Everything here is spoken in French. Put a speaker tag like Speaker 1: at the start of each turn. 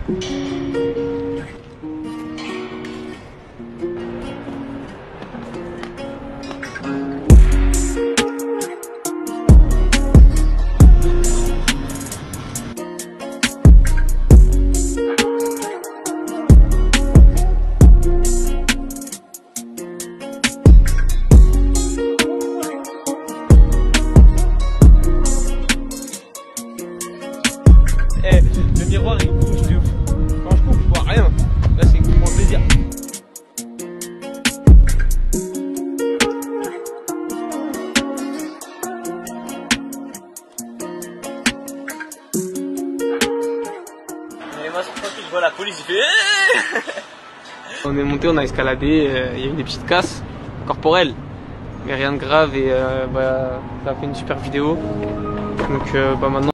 Speaker 1: Le miroir il bouge de ouf. Quand je coupe, je vois rien. Là, c'est pour mon plaisir. Et moi, c'est pour ça que je vois la police, il fait. On est monté, on a escaladé. Il y a eu des petites casses corporelles, mais rien de grave. Et ça a fait une super vidéo. Donc, maintenant.